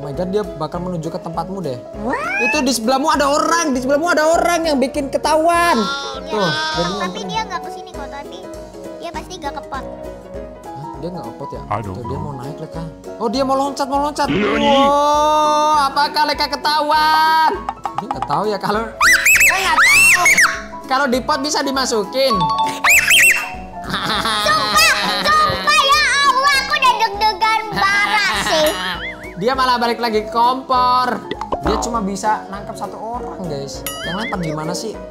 my god, dia bakal menuju ke tempatmu deh. Itu di sebelahmu ada orang, yang bikin ketahuan. Tuh, tapi dia nggak kesini kok, tapi dia pasti nggak kepot. Dia nggak kepot ya? Aduh. Dia mau naik Leka. Oh, dia mau loncat. Wow, apakah Leka ketahuan? Dia nggak tahu ya kalau. Saya nggak tahu. Kalau di pot bisa dimasukin. Sumpah ya Allah, aku udah deg-degan parah sih. Dia malah balik lagi ke kompor. Dia cuma bisa nangkap satu orang, guys. Yang lempar gimana sih?